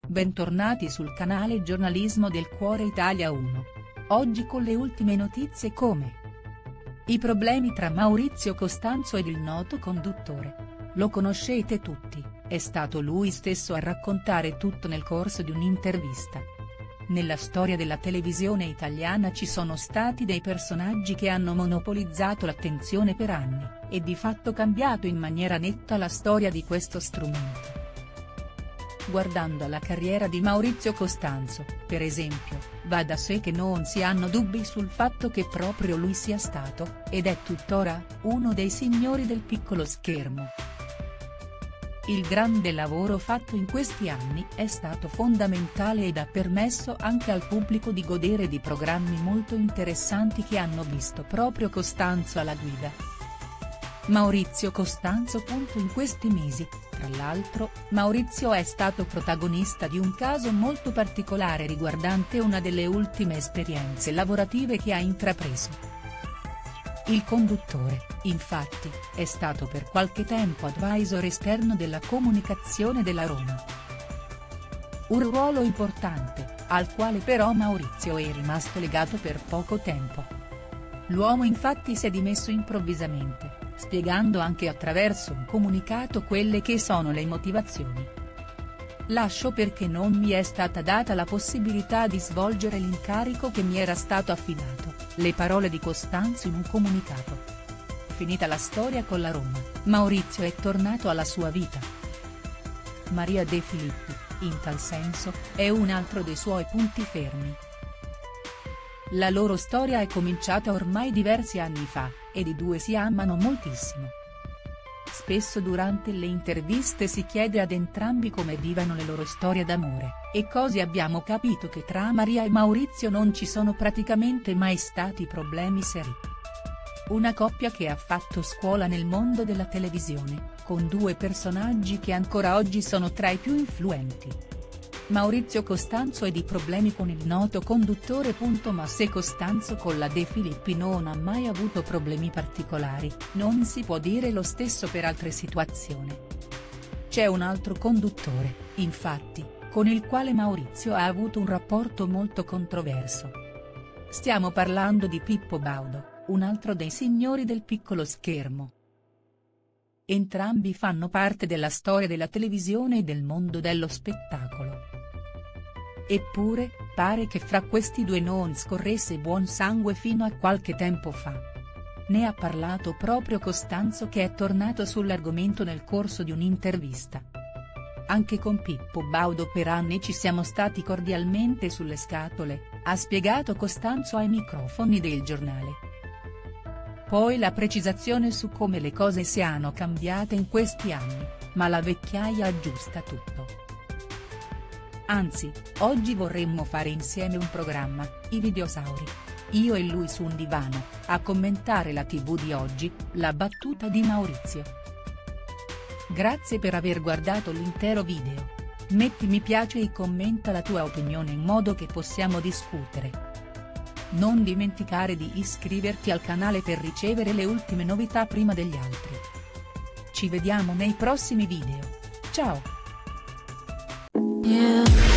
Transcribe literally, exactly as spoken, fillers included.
Bentornati sul canale Giornalismo del Cuore Italia uno. Oggi con le ultime notizie come i problemi tra Maurizio Costanzo ed il noto conduttore. Lo conoscete tutti, è stato lui stesso a raccontare tutto nel corso di un'intervista. Nella storia della televisione italiana ci sono stati dei personaggi che hanno monopolizzato l'attenzione per anni, e di fatto cambiato in maniera netta la storia di questo strumento. Guardando alla carriera di Maurizio Costanzo, per esempio, va da sé che non si hanno dubbi sul fatto che proprio lui sia stato, ed è tuttora, uno dei signori del piccolo schermo. Il grande lavoro fatto in questi anni è stato fondamentale ed ha permesso anche al pubblico di godere di programmi molto interessanti che hanno visto proprio Costanzo alla guida. Maurizio Costanzo. In questi mesi, tra l'altro, Maurizio è stato protagonista di un caso molto particolare riguardante una delle ultime esperienze lavorative che ha intrapreso. Il conduttore, infatti, è stato per qualche tempo advisor esterno della comunicazione della Roma. Un ruolo importante, al quale però Maurizio è rimasto legato per poco tempo. L'uomo infatti si è dimesso improvvisamente, spiegando anche attraverso un comunicato quelle che sono le motivazioni. Lascio perché non mi è stata data la possibilità di svolgere l'incarico che mi era stato affidato, le parole di Costanzo in un comunicato. Finita la storia con la Roma, Maurizio è tornato alla sua vita. Maria De Filippi, in tal senso, è un altro dei suoi punti fermi. La loro storia è cominciata ormai diversi anni fa, ed i due si amano moltissimo. Spesso durante le interviste si chiede ad entrambi come vivano le loro storie d'amore, e così abbiamo capito che tra Maria e Maurizio non ci sono praticamente mai stati problemi seri. Una coppia che ha fatto scuola nel mondo della televisione, con due personaggi che ancora oggi sono tra i più influenti. Maurizio Costanzo ed i problemi con il noto conduttore. Ma se Costanzo con la De Filippi non ha mai avuto problemi particolari, non si può dire lo stesso per altre situazioni. C'è un altro conduttore, infatti, con il quale Maurizio ha avuto un rapporto molto controverso. Stiamo parlando di Pippo Baudo, un altro dei signori del piccolo schermo. Entrambi fanno parte della storia della televisione e del mondo dello spettacolo. Eppure, pare che fra questi due non scorresse buon sangue fino a qualche tempo fa. Ne ha parlato proprio Costanzo, che è tornato sull'argomento nel corso di un'intervista. Anche con Pippo Baudo per anni ci siamo stati cordialmente sulle scatole, ha spiegato Costanzo ai microfoni del giornale. Poi la precisazione su come le cose siano cambiate in questi anni, ma la vecchiaia aggiusta tutto. Anzi, oggi vorremmo fare insieme un programma, I Videosauri. Io e lui su un divano, a commentare la tivù di oggi, la battuta di Maurizio. Grazie per aver guardato l'intero video. Metti mi piace e commenta la tua opinione in modo che possiamo discutere. Non dimenticare di iscriverti al canale per ricevere le ultime novità prima degli altri. Ci vediamo nei prossimi video. Ciao! Yeah.